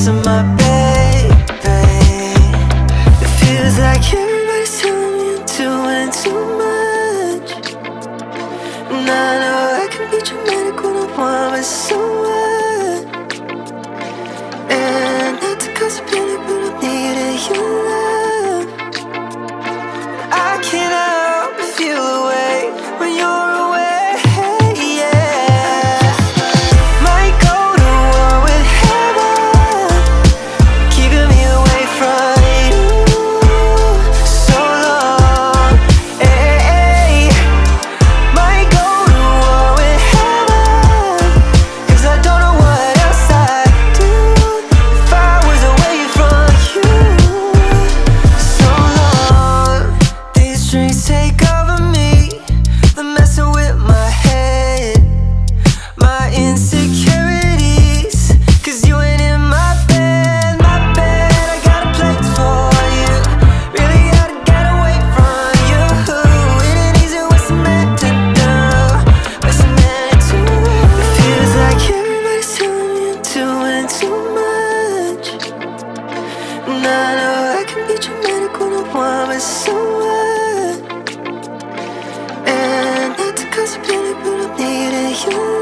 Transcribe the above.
of my baby. It feels like everybody's telling me I'm doing too much. And I know I can be dramatic when I want, but so what? And not to cause a panic, but I'm needing your love. I can't help but feel away when you're away, yeah. Might go to war with heaven, keeping me away from you so long, hey. Might go to war with heaven, 'cause I don't know what else I'd do if I was away from you so long. These drinks take over me, they're messing with my head, my insecurities, 'cause you ain't in my bed, my bed. I got a place for you, really gotta get away from you. It ain't easy, what's a man to do, what's a man to do? It feels like everybody's telling me I'm doing too much. And I know I can be dramatic when I want, but so what? And not to cause a panic, but I'm needing you.